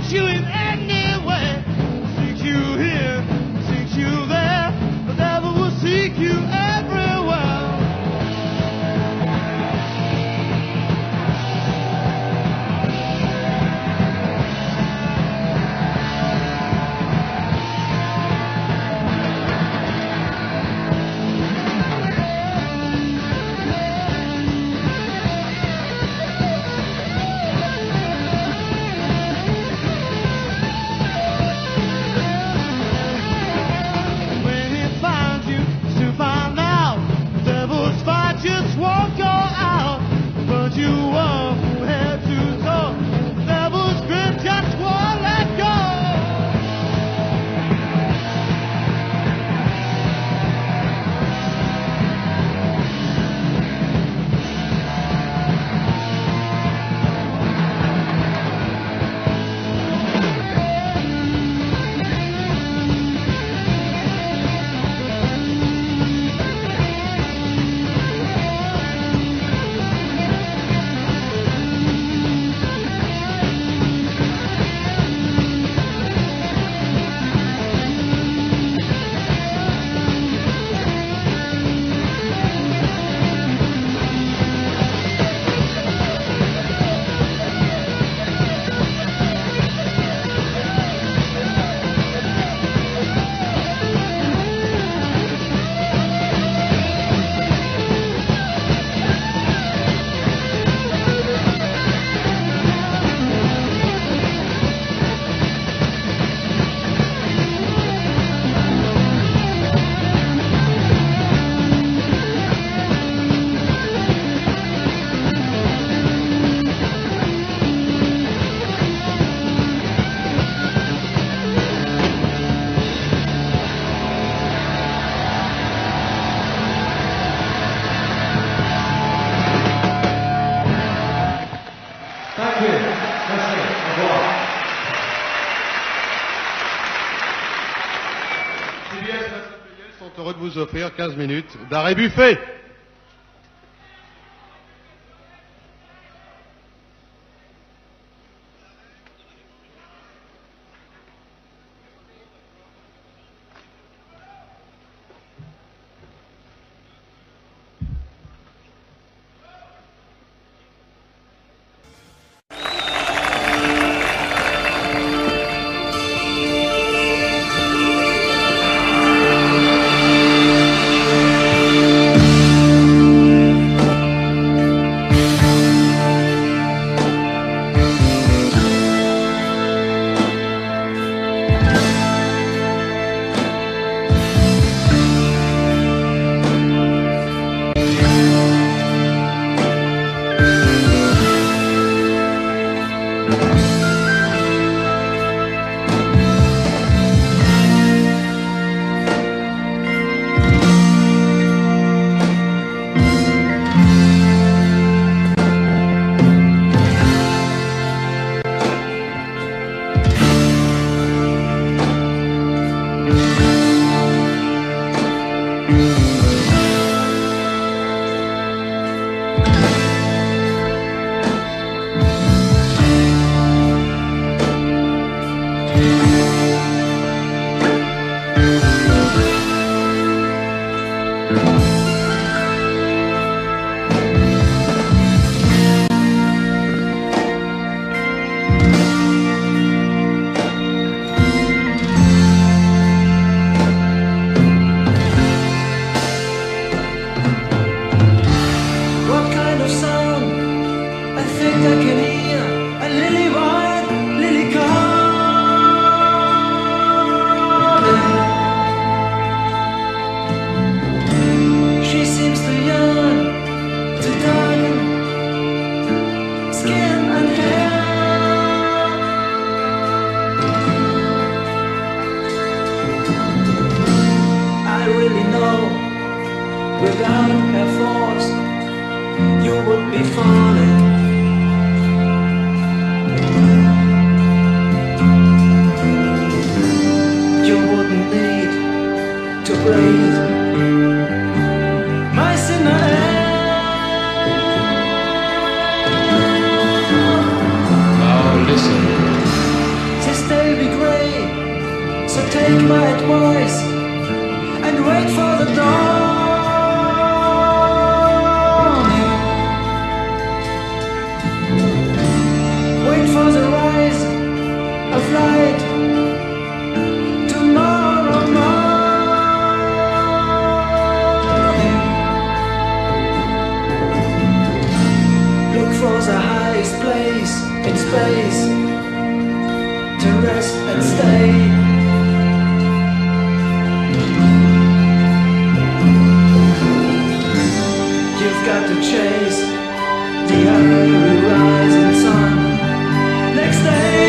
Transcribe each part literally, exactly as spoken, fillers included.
seeks you in any way. Seeks you here, seeks you there. The devil will seek you everywhere. Just won't go out, but you were from head to toe. The devil's grip just won't let go. Sont heureux de vous offrir quinze minutes d'arrêt buffet. without her force, you would be falling. You wouldn't need to breathe. My sinner. Now listen. So take my advice and wait for the dawning. Wait for the rise of light tomorrow morning. Look for the highest place in space to rest and stay. You've got to chase the early rising sun next day.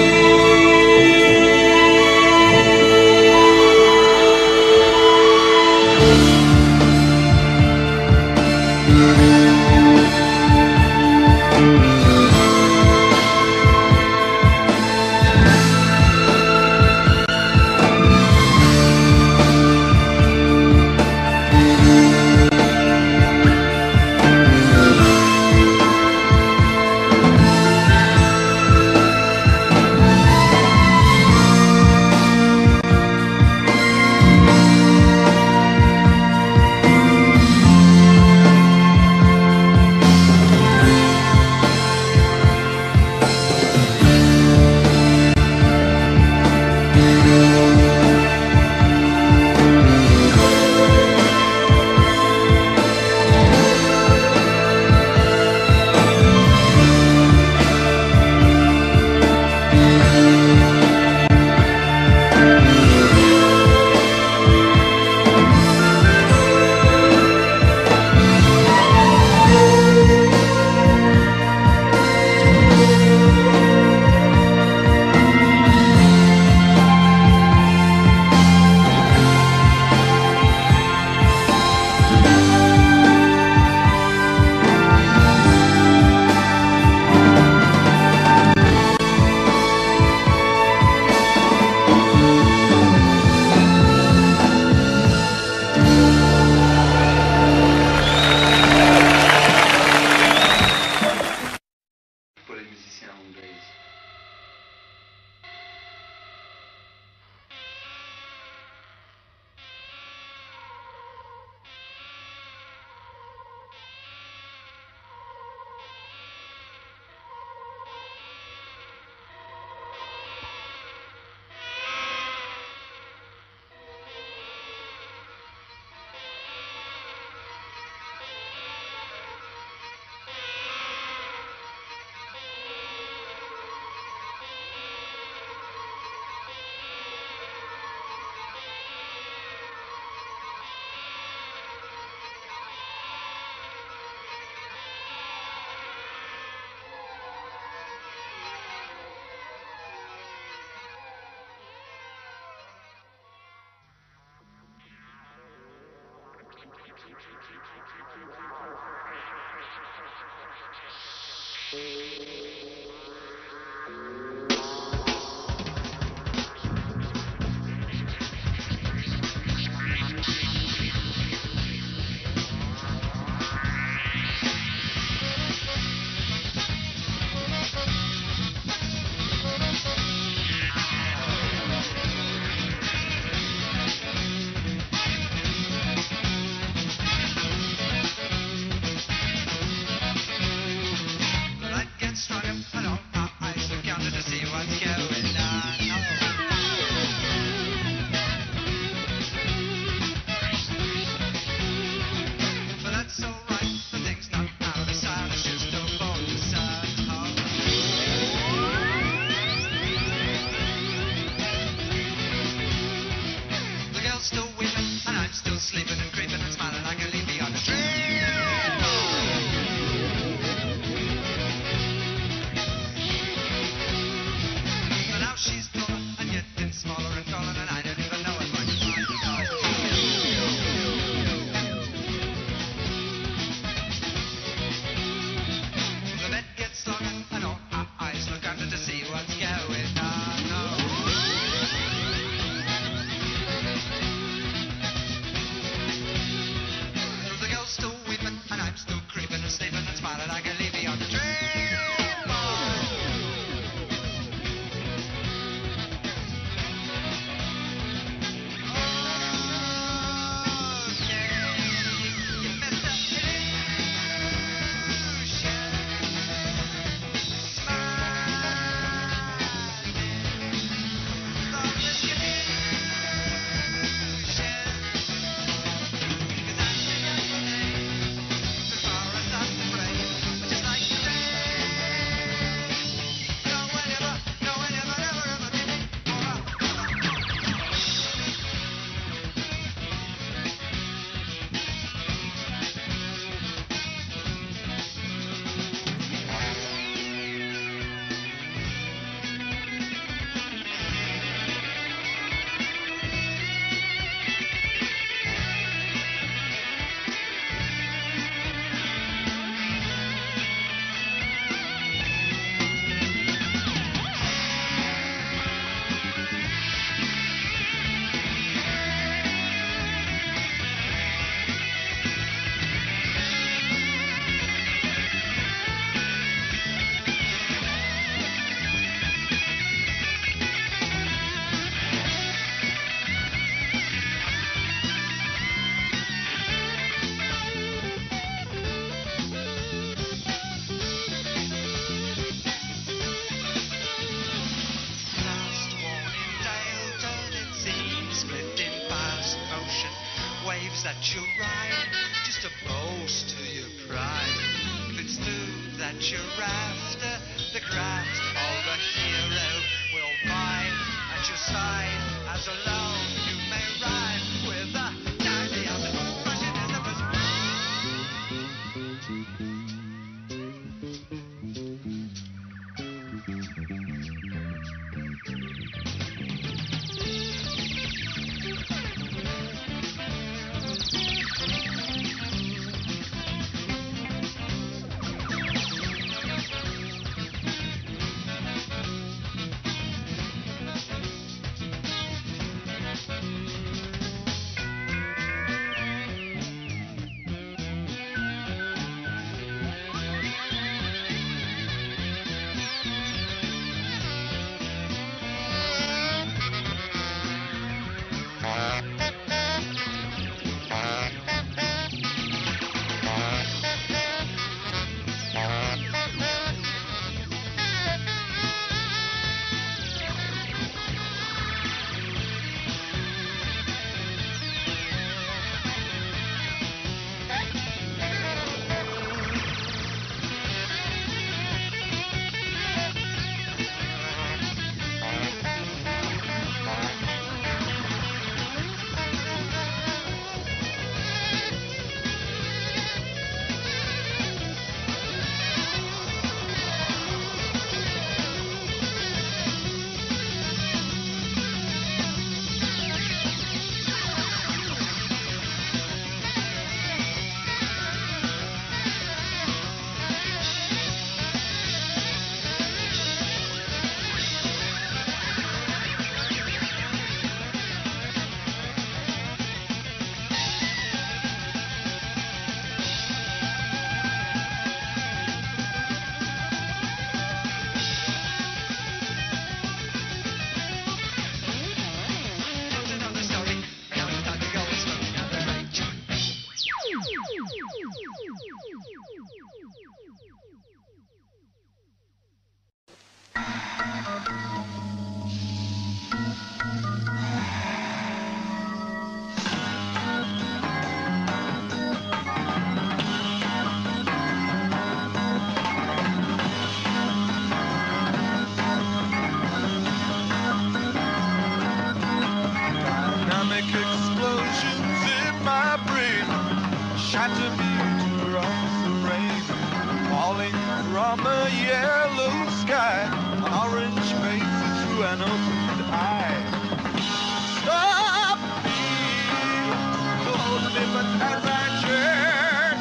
an opened eye. Stop me, hold me but as I turn.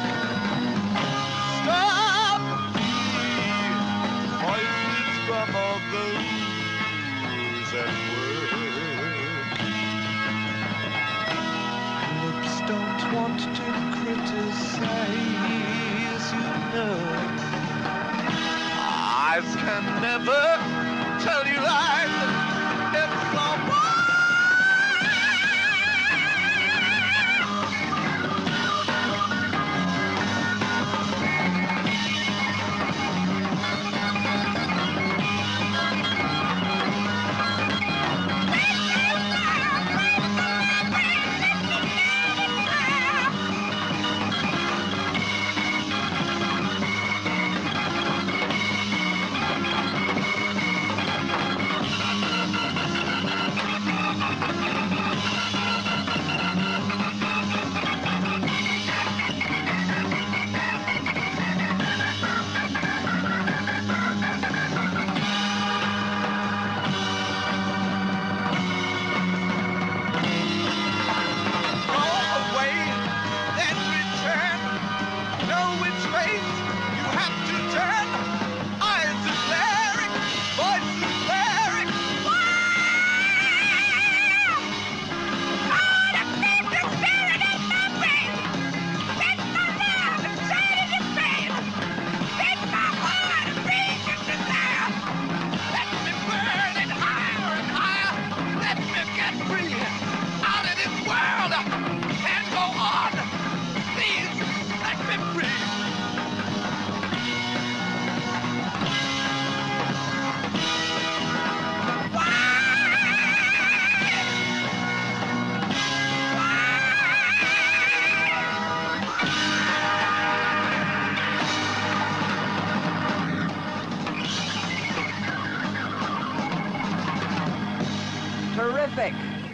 Stop me, voices from all those at work. Lips don't want to criticize, you know. Eyes can never tell you lies. It's all terrific.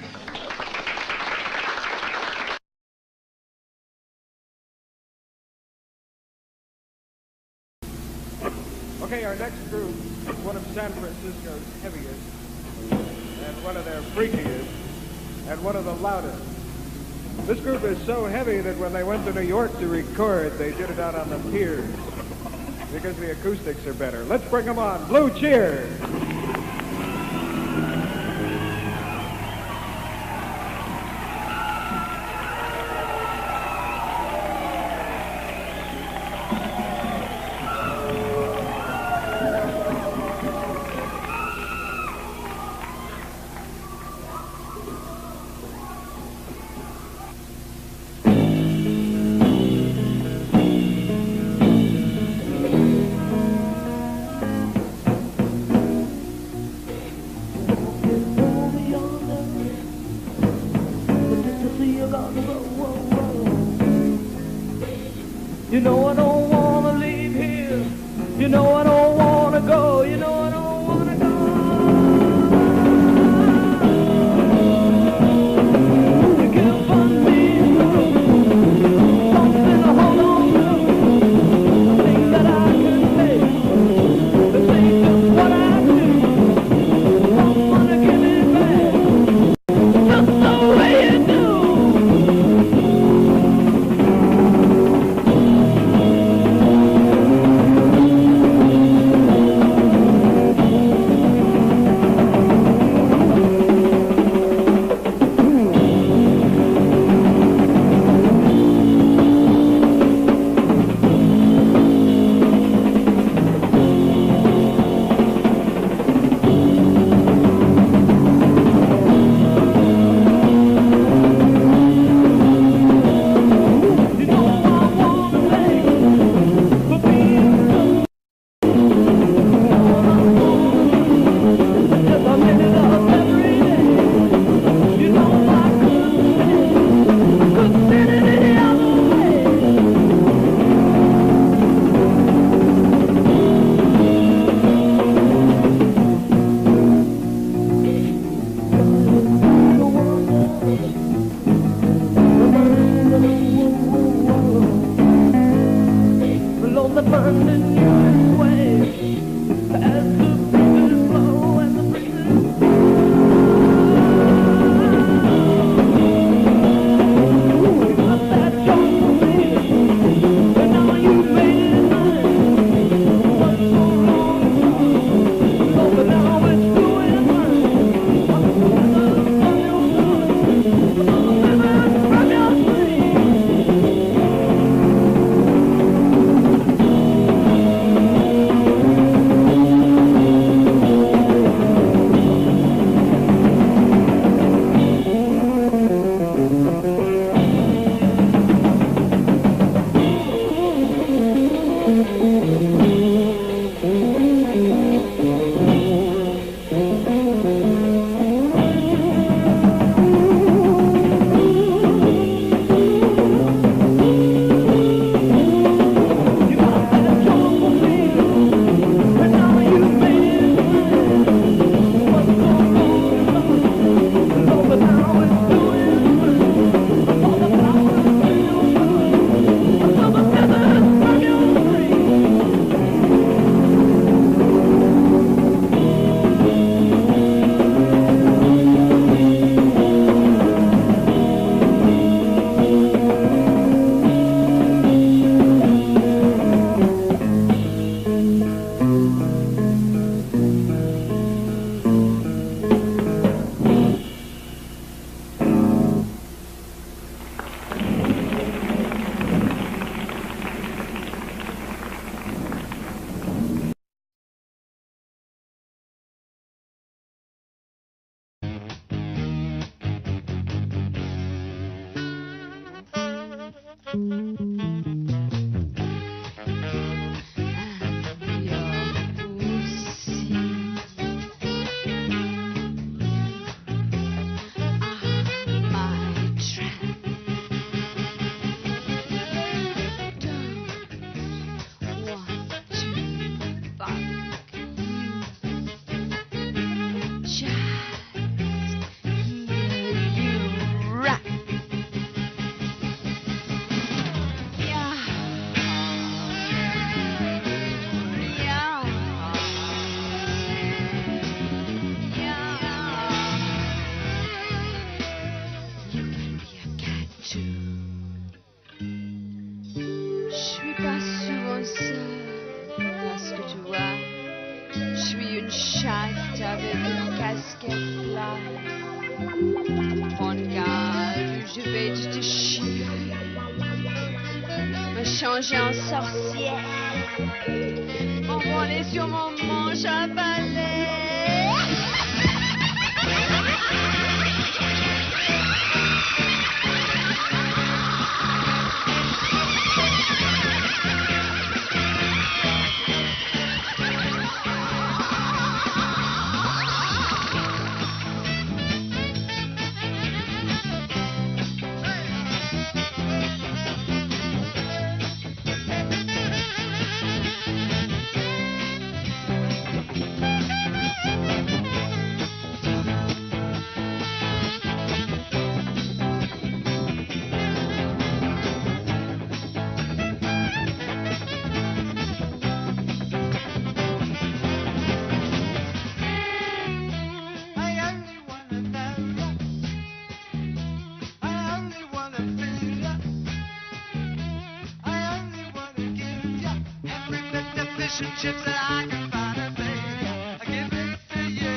Okay, our next group is one of San Francisco's heaviest, and one of their freakiest, and one of the loudest. This group is so heavy that when they went to New York to record, they did it out on the piers, because the acoustics are better. Let's bring them on. Blue Cheer! You know I don't wanna leave here. You know I don't wanna go. You know I don't wanna go. You can't find me something to hold on to. Things that I can say. This ain't just what I do. Don't wanna give it back. Just the way you do. chatte avec une casquette fly. Prends garde, je vais te déchirer, me changer en sorcière, m'envoler sur mon manche à balai. Relationships that I can find a baby, I give it to you.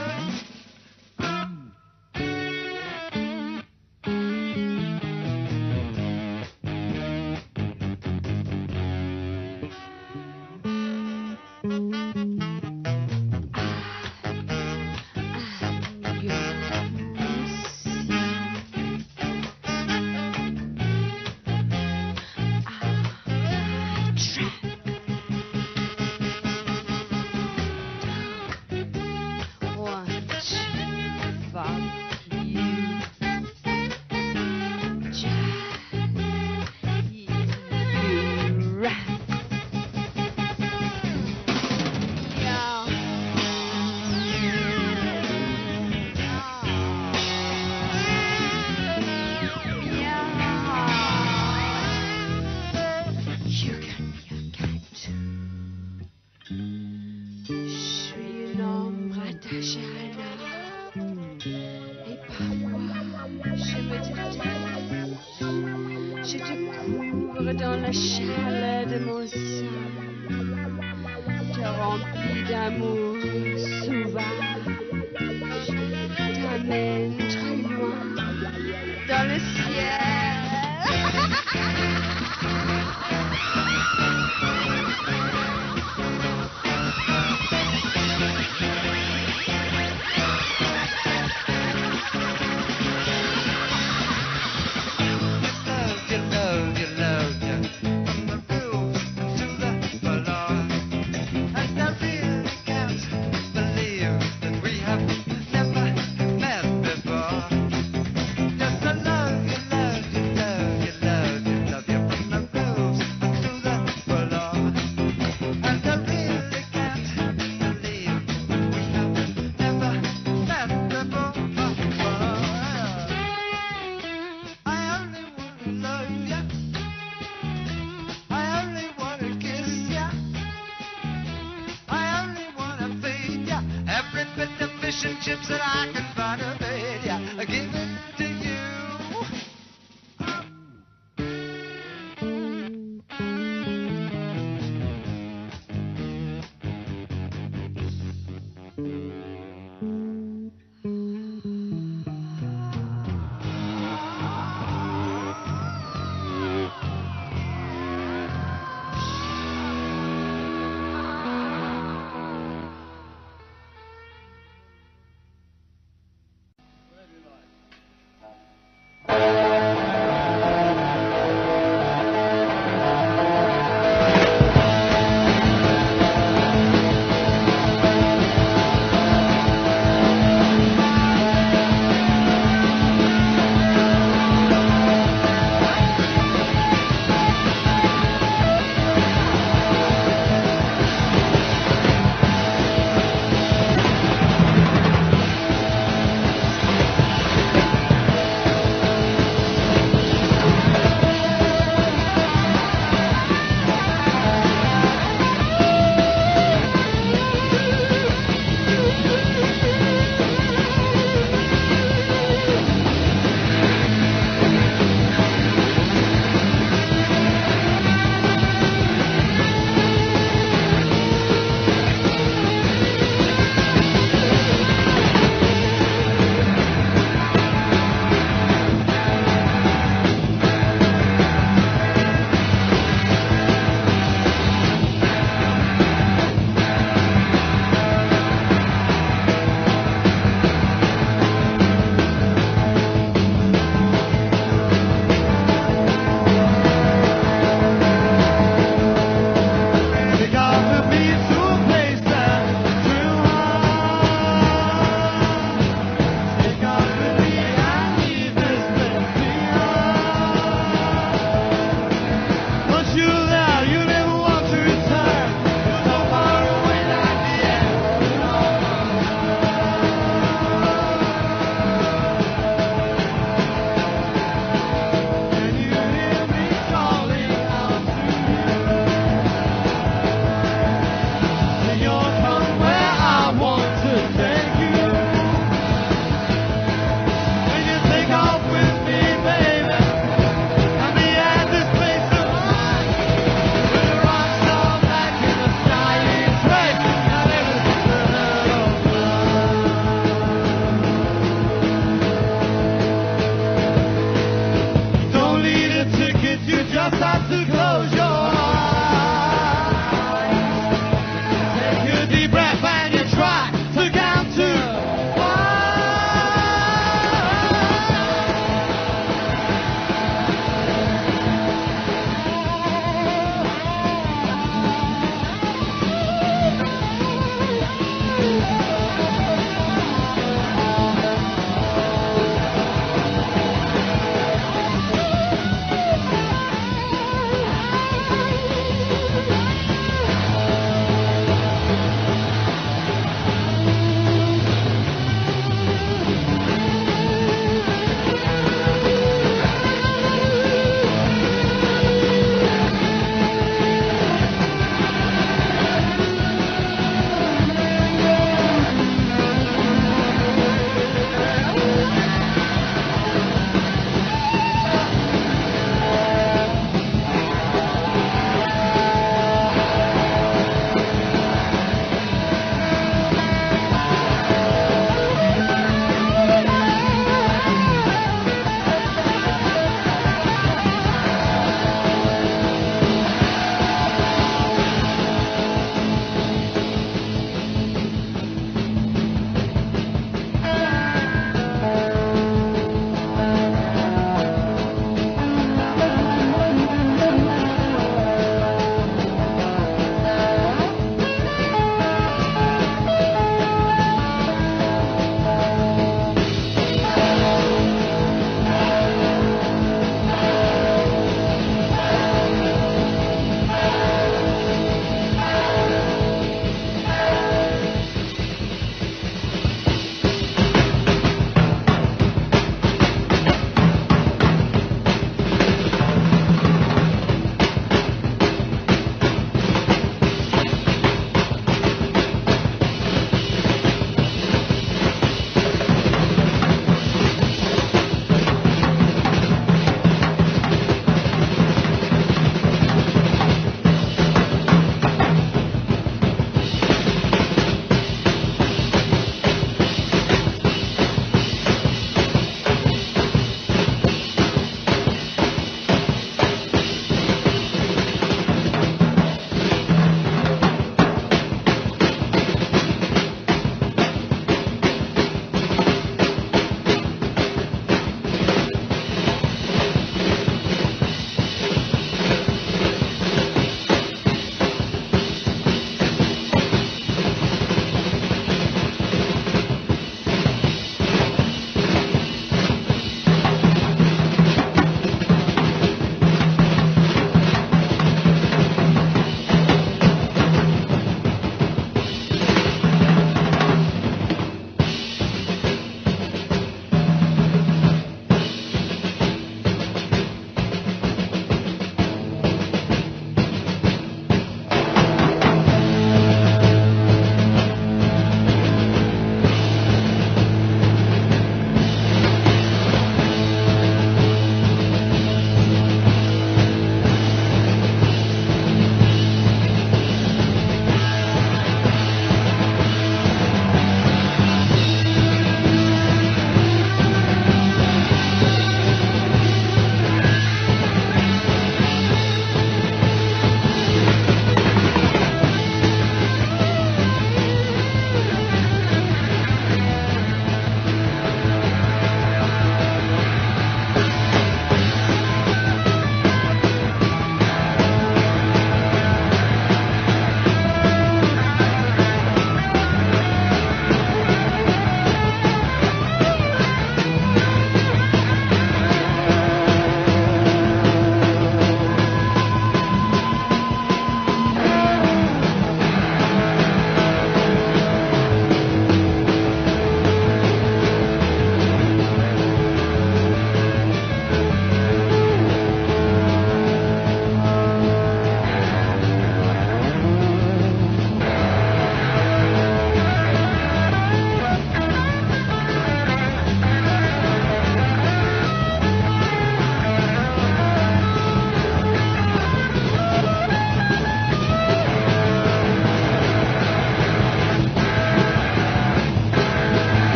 Et parfois, je me détache, je te couvre dans la chaleur de mon sein, te remplis d'amour sauvage, t'amène très loin dans le ciel. Chips that I can find a bed, yeah, I give it to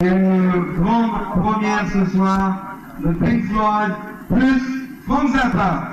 Une grande première ce soir, le Pink Floyd plus Frank Zappa.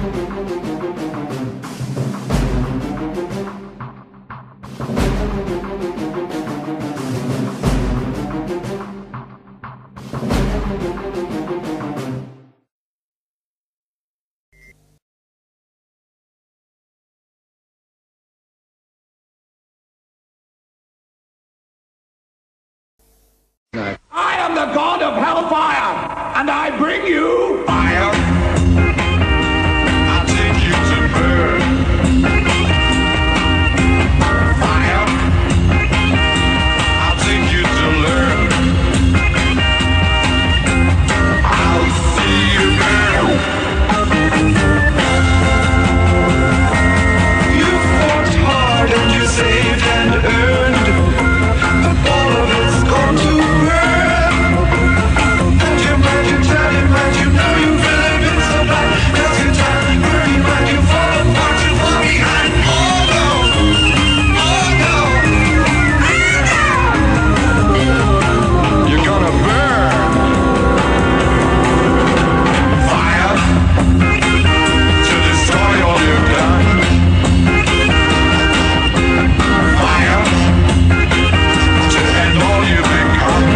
I am the god of hellfire, and I bring you fire. I'll take you to burn. Fire. I'll take you to learn. I'll see you burn. You fought hard and you saved and earned, but all of it's gone to burn. And you mind, you tell you mind, you know you've really been so bad. Cause you time, burn you mind, you fall apart, you fall behind. Oh no, oh no, you're gonna burn. Fire to destroy all you've done. Fire to end all you've become.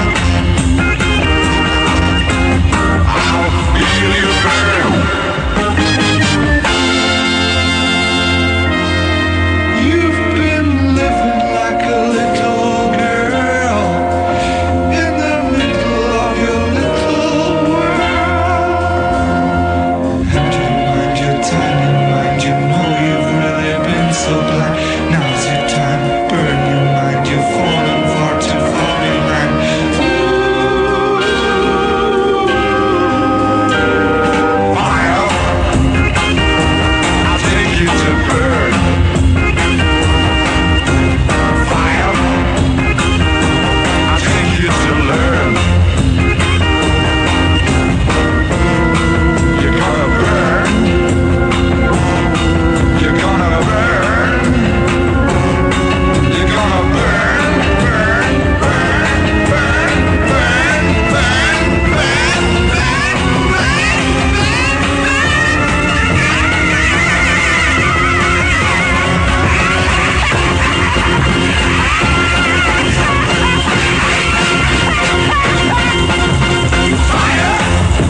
I'll feel you burn. You've been living like a little girl in the middle of your little world. And you mind your tiny mind, you know you've really been so blind. Now's your time, burn your mind, you've fallen far too far behind. Fire, I'll take you to burn. Fire, I'll take you to learn. You're gonna burn. You're gonna burn. You're gonna burn, burn, burn, burn, burn, burn, burn, Fire,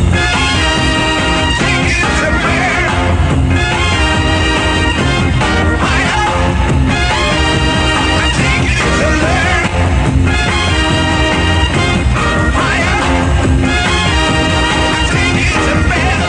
take it to burn. Fire, I take it to learn. Fire, I take it to bear.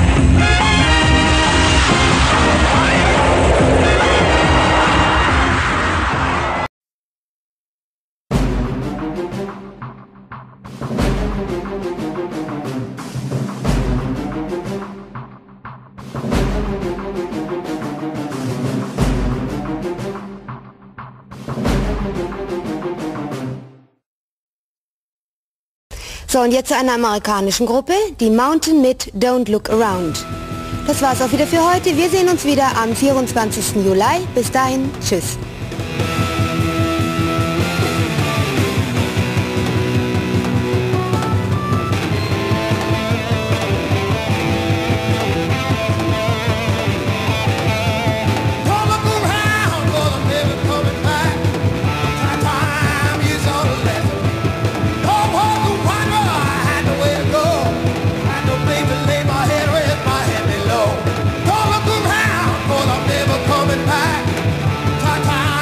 So, und jetzt zu einer amerikanischen Gruppe, die Mountain mit Don't Look Around. Das war's auch wieder für heute. Wir sehen uns wieder am vierundzwanzigsten Juli. Bis dahin, tschüss. Don't look around, 'cause I'm never coming back. Time is all left. Don't walk the wonder, I had nowhere to go. Had no place to lay my head, rest my head below. Don't look around, 'cause I'm never coming back. Time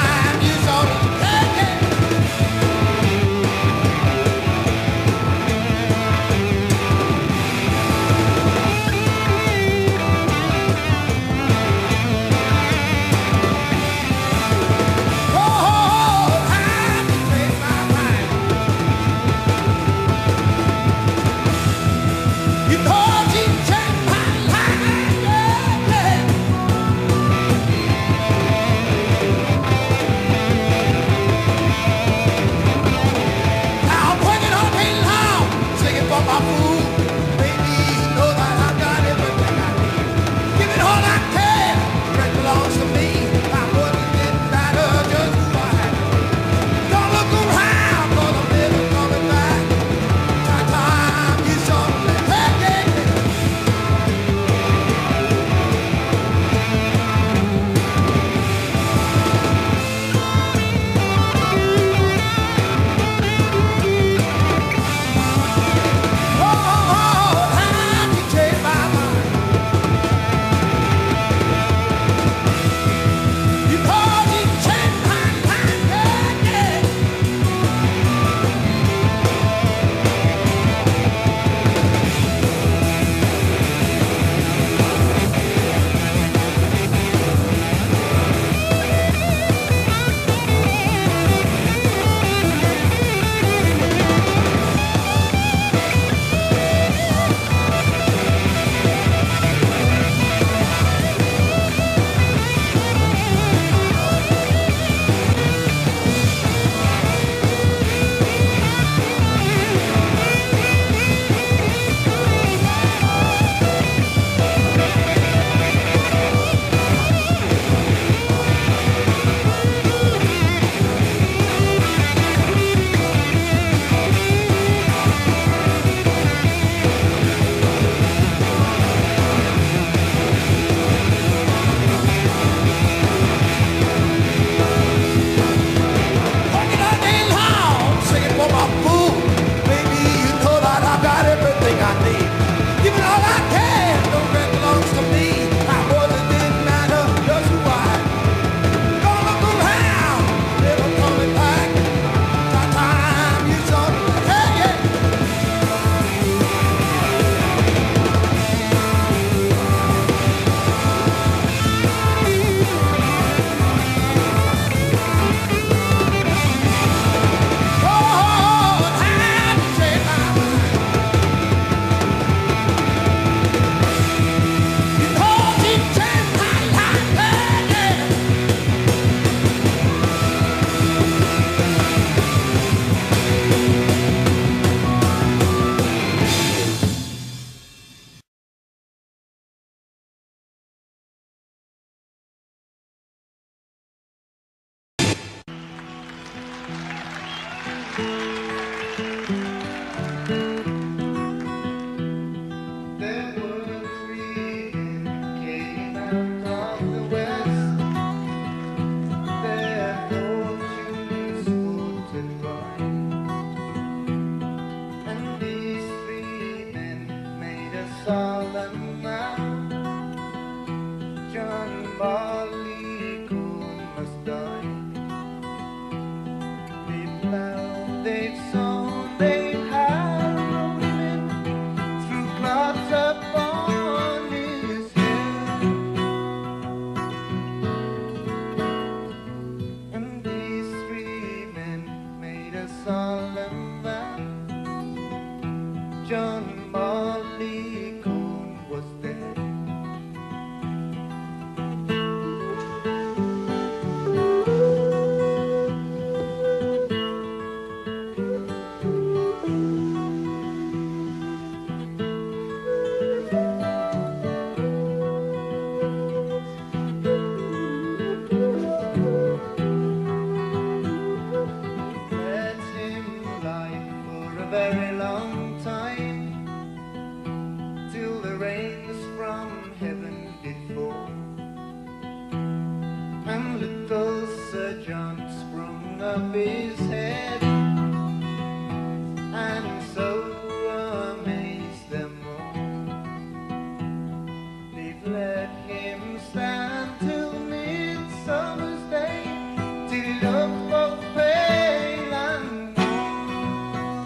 let him stand till midsummer's day, till he looks both pale and gone.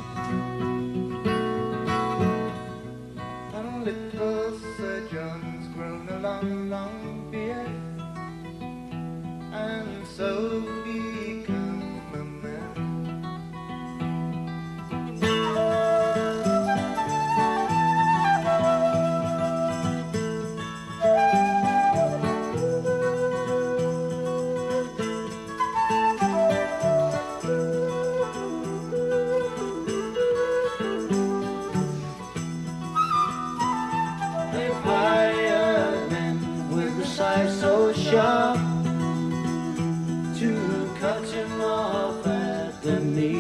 And little Sir John's grown a long, long beard, and so become a man. They hired men with a size so sharp to cut him off at the knee.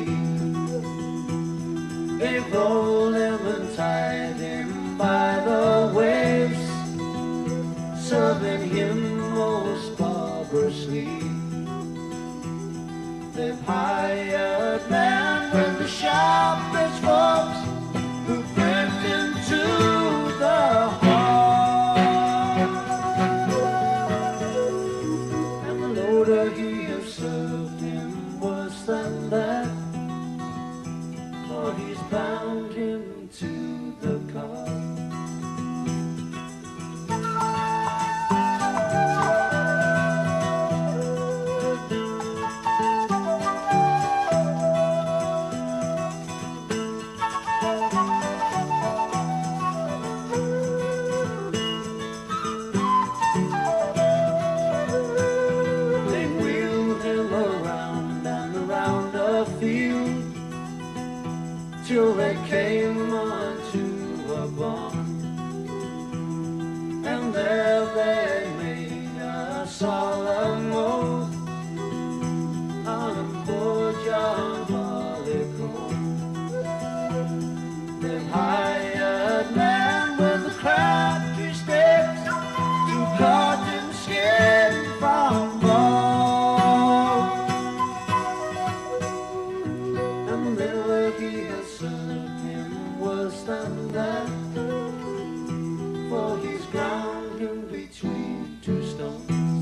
They rolled him and tied him by the waist, serving him most barbarously. They've hired men with the sharp pitchforks who crept into the heart, and the loader he has served him worse than that, for he's bound him to the car. They wheeled him around and around the field till they came onto a barn, and there they made a solemn oath on poor John Barleycorn. They've hired men with the crabtree sticks to cut him skin from bone, and there he has served him worse than that, for he's ground him between two stones.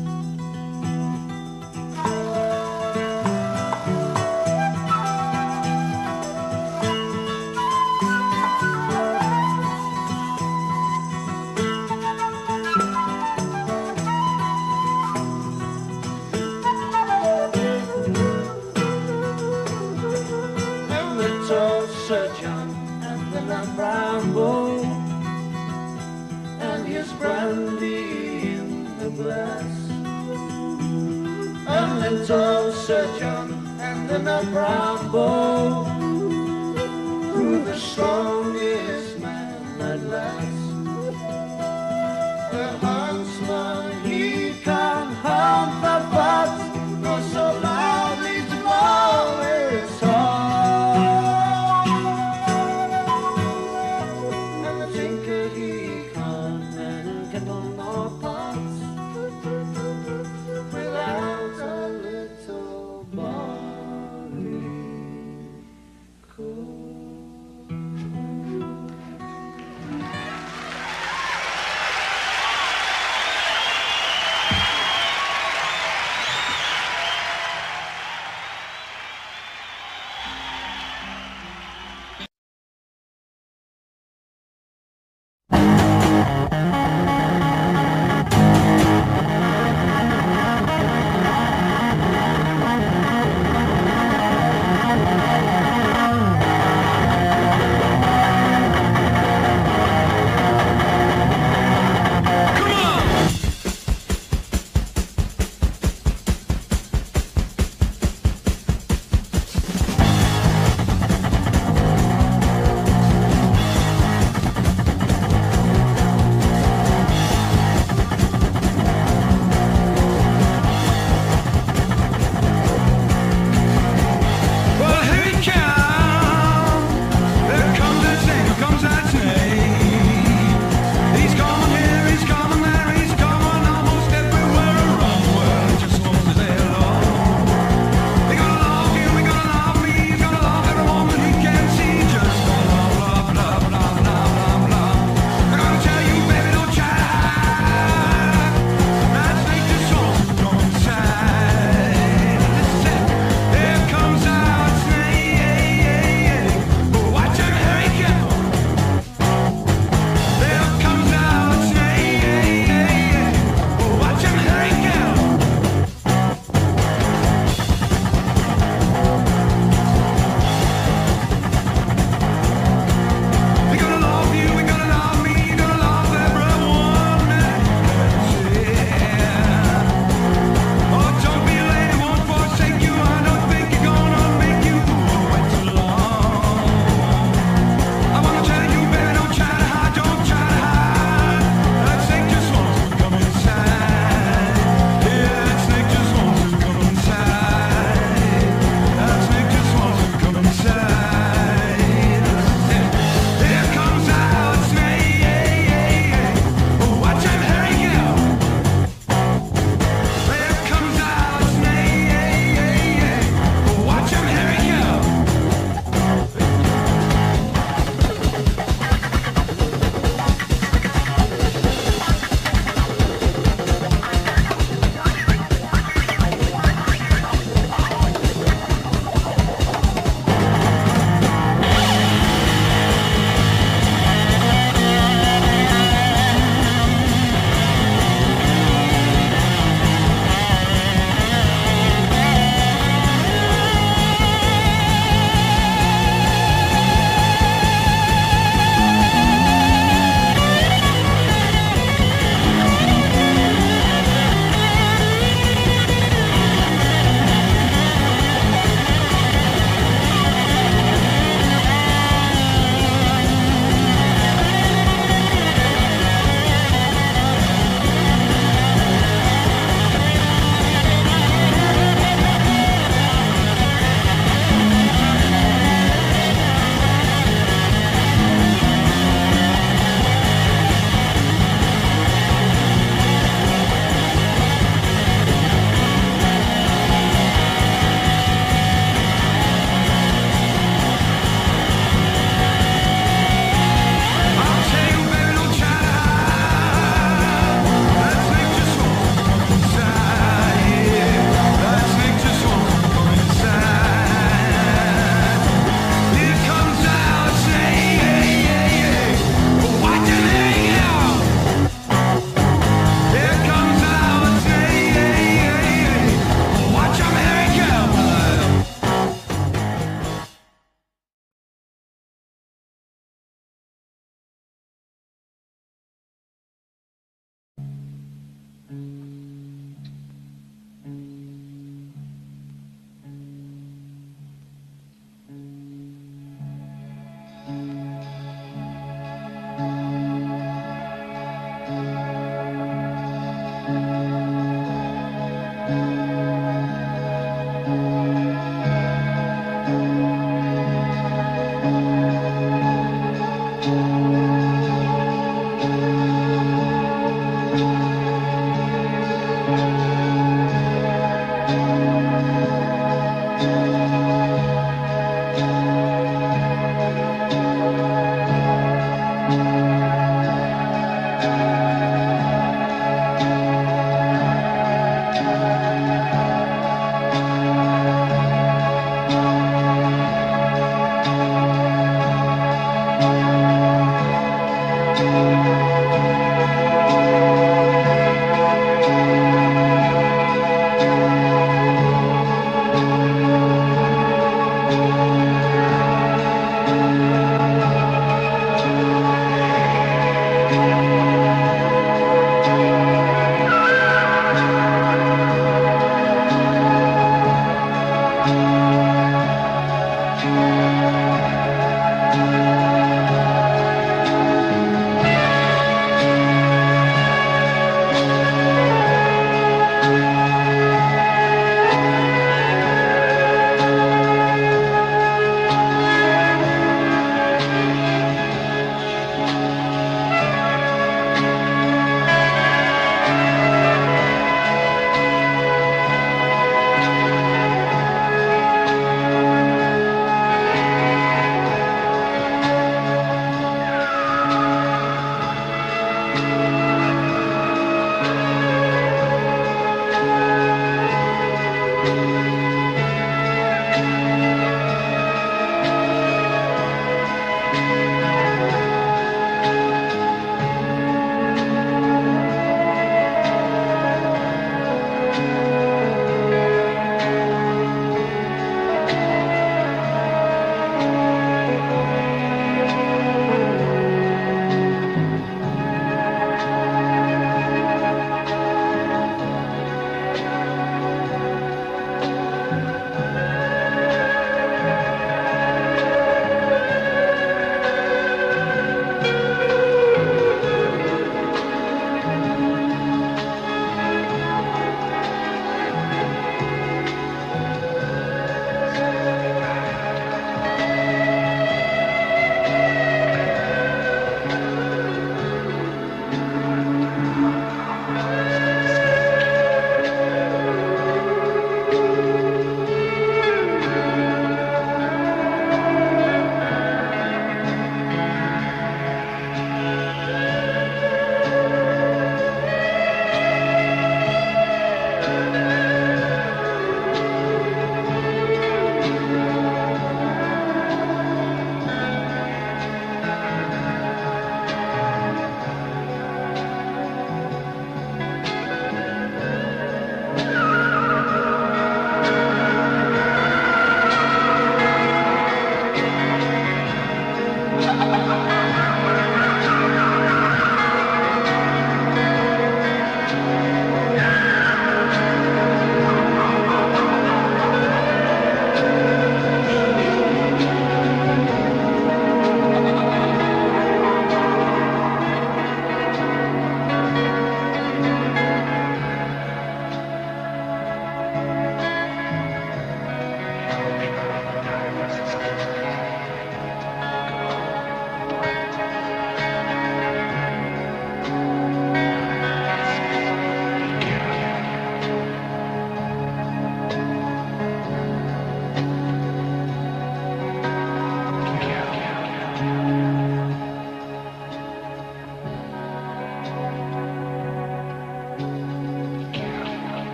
And the tall Sir John and the lamb brown bull, and his brandy in the glass. And little Sir John and the nut brown bull grew the strongest man at last. The huntsman he can't hunt the butts, nor so loudly to blow his horn. And the tinker he can't mend kettle nor pots without a little barley corn.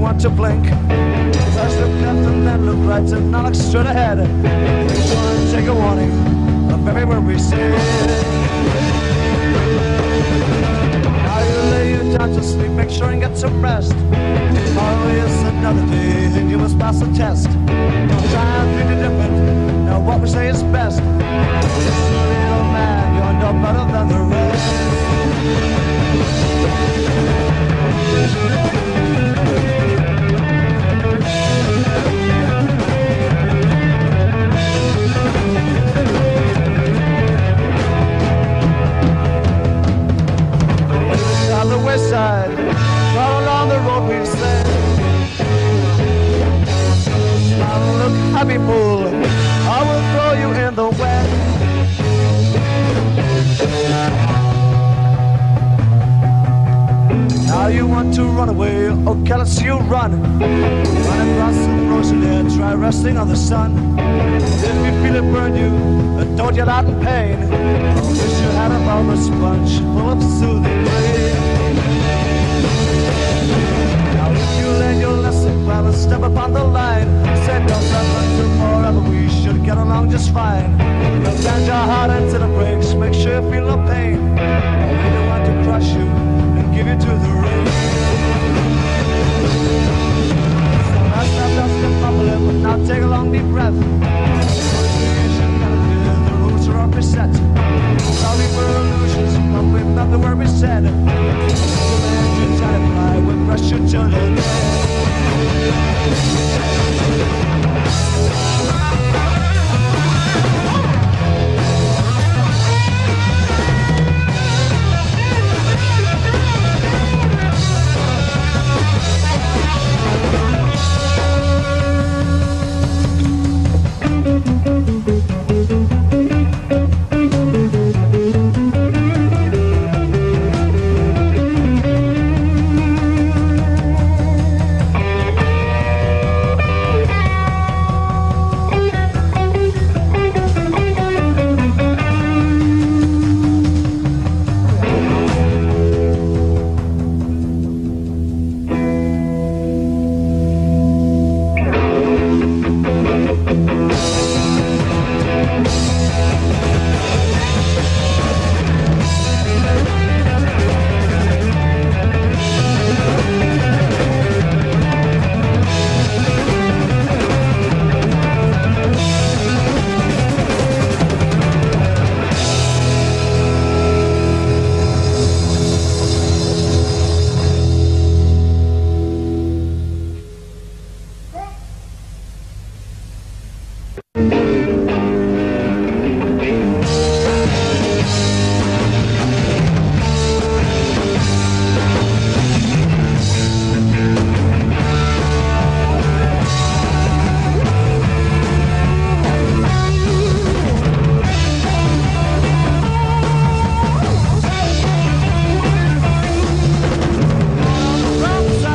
want to blink. First look left and then look right and now look straight ahead. You want to take a warning of everywhere we sit. Now you lay you down to sleep, make sure and get some rest. Tomorrow is another day and you must pass the test. Don't try and think it different, now what we say is best. Little man, you're no better than the rest. On the west side, right along the road we said. Now look, happy fool, I will throw you in the wet. Now you want to run away, okay, let's you run. Run across the frozen air, try resting on the sun. If you feel it burn you, then don't yell out in pain. I wish you had a bottle of sponge full of soothing rain. Now if you learn your lesson well and step upon the line, say don't let you forever, we should get along just fine. Don't bend your heart into the brakes, make sure you feel no pain. We don't want to crush you and give you to the rain. So let's not just get bubbling, but now take a long deep breath. The rules are all preset. Sorry for illusions, but remember where we said. Fly with pressure till the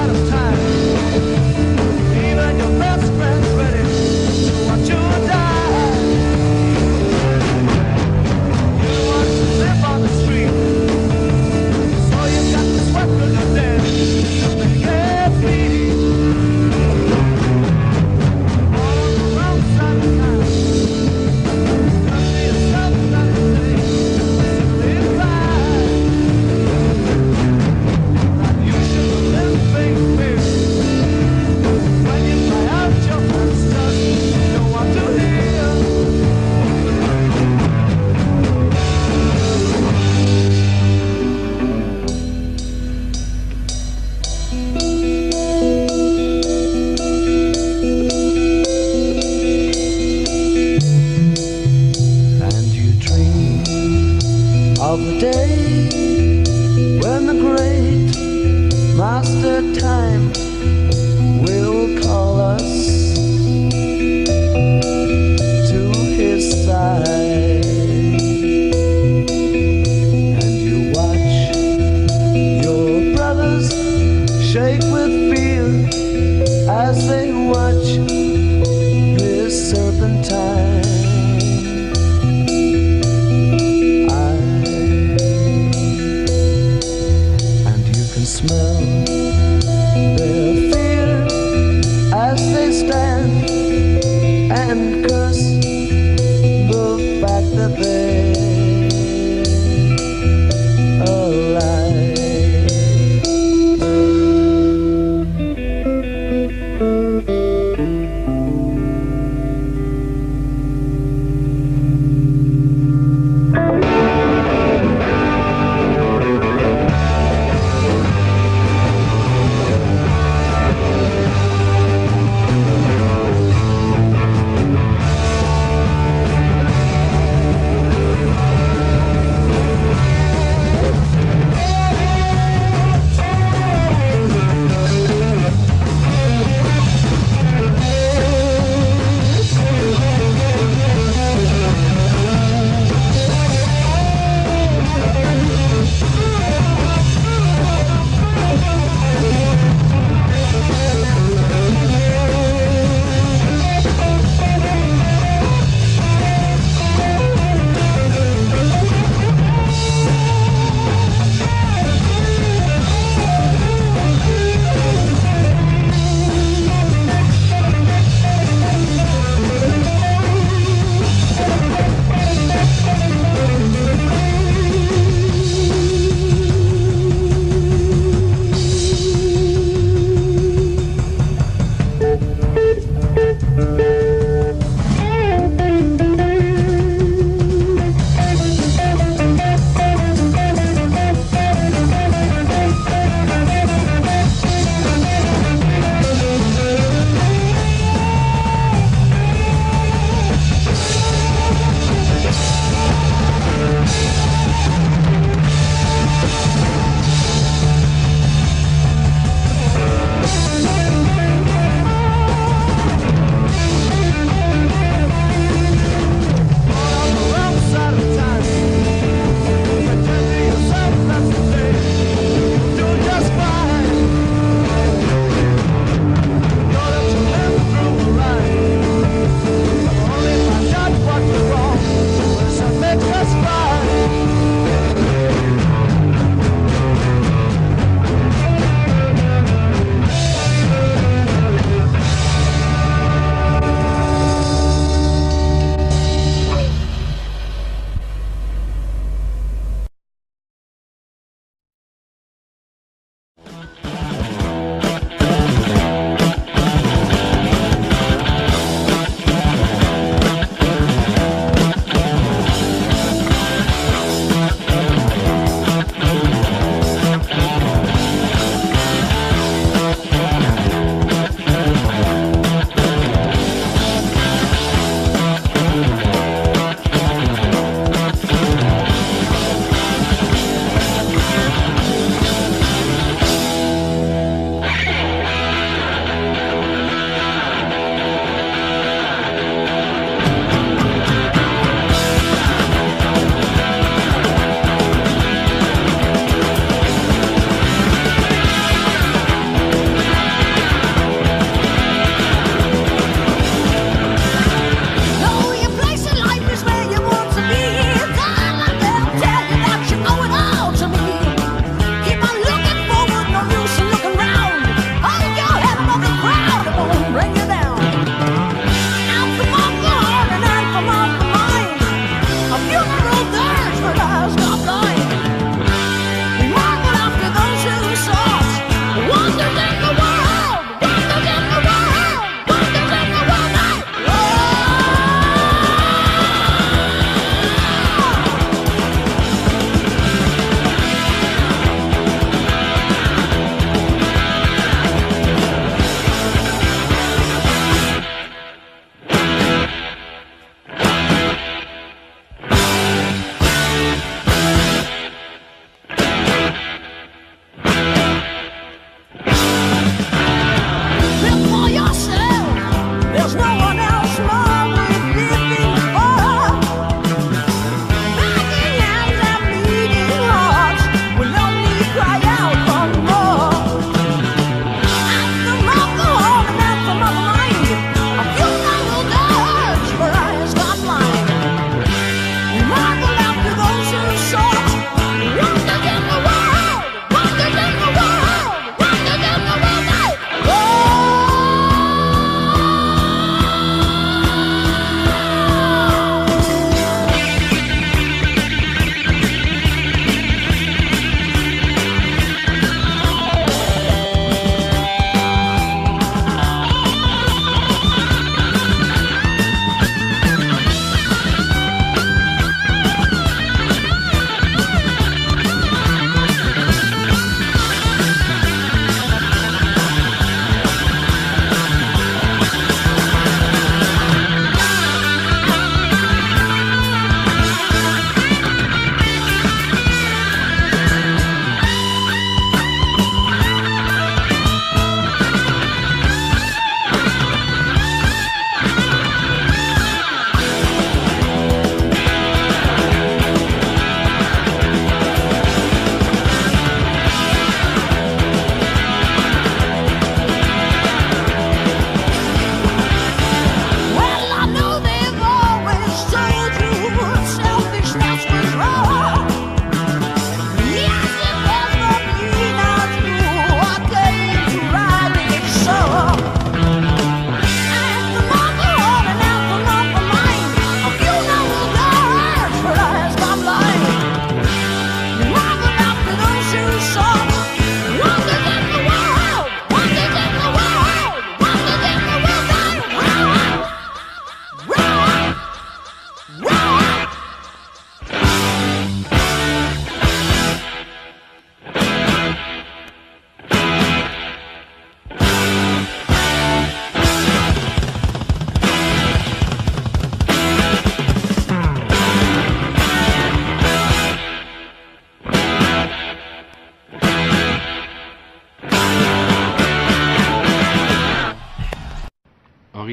die. and curse the fact that they're alive.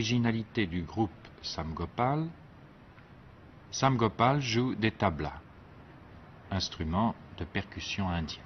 l'originalité du groupe Sam Gopal, Sam Gopal joue des tablas, instrument de percussion indien.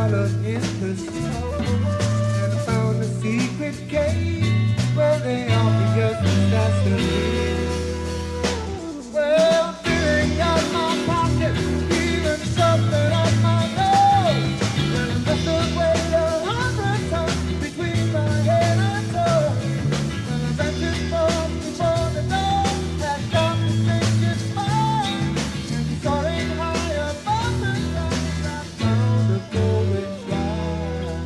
followed in pursuit and found a secret cave where they all began to assassinate. Well, feeling out my pocket, even something on my nose, and the mustard weighed a hundred tons between my head and toe. And I ventured forth before the dawn had got to think it's mine, and soaring high above the clouds, I found a golden shrine.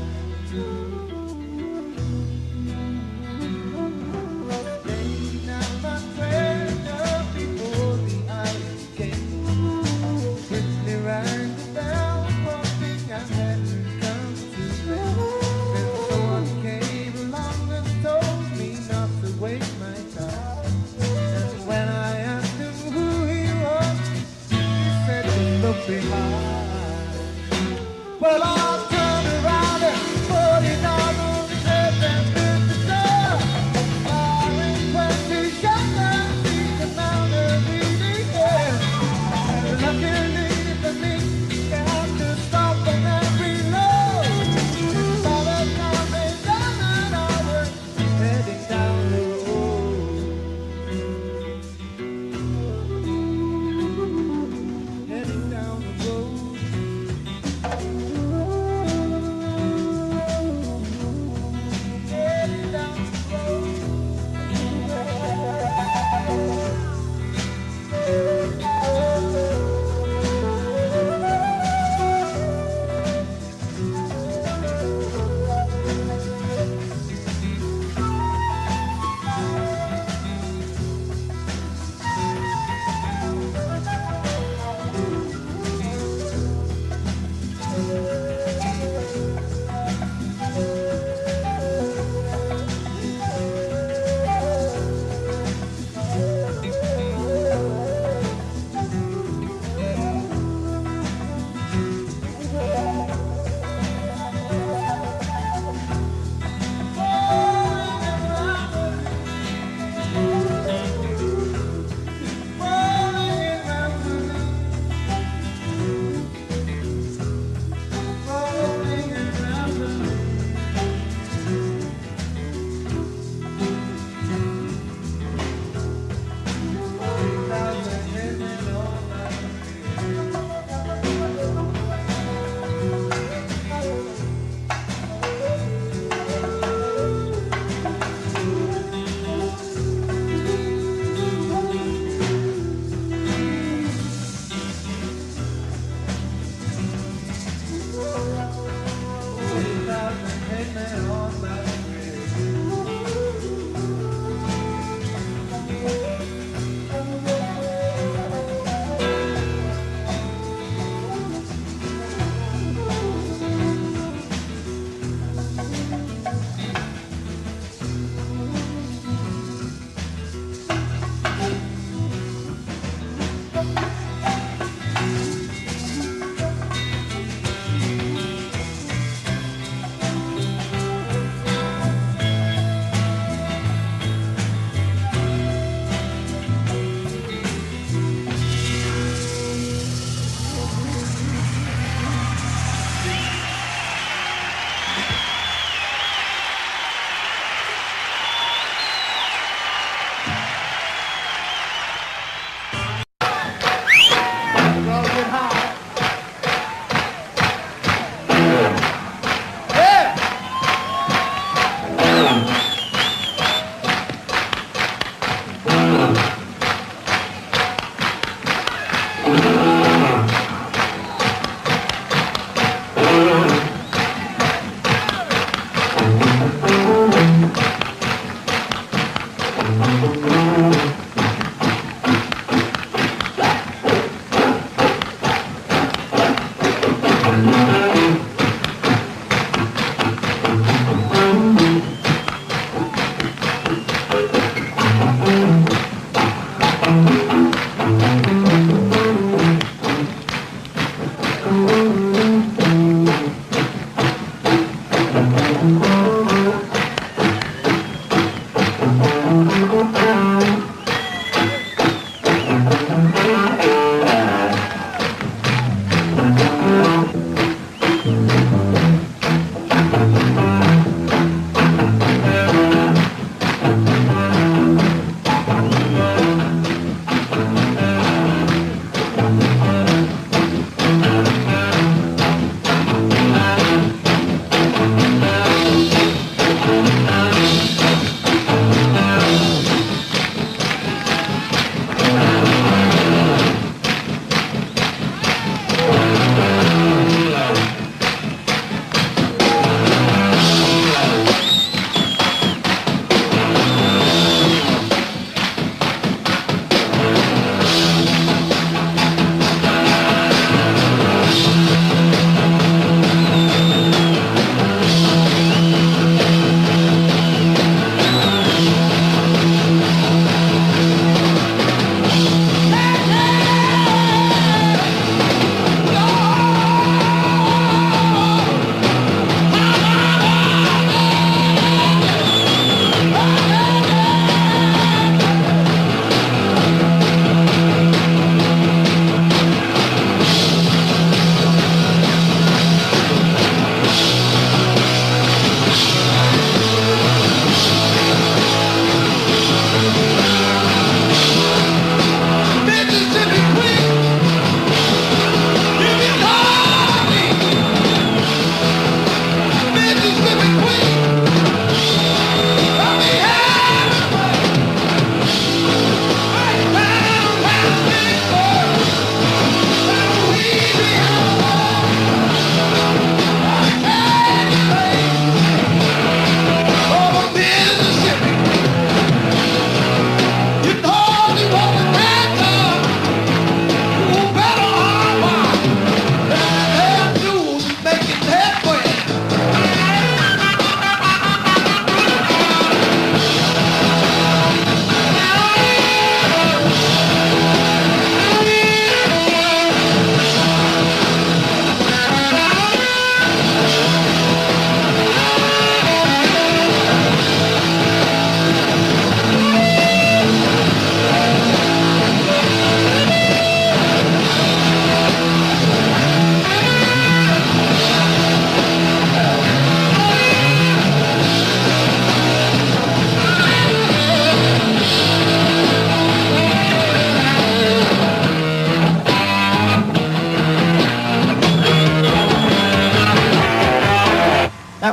Laying down my treasure before the ice came, quickly rang the bell, hoping I hadn't come too late. Then someone came along and told me not to waste my time. And when I asked him who he was, he said to look behind. Well, I turned around and put it on on his head and stood the door. Firing twenty shots and see the mountain leading there. And luckily for me, you have to stop and then reload. By the time they done it, I was heading down the road. Heading down the road. Heading down the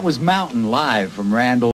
was Mountain live from Randall.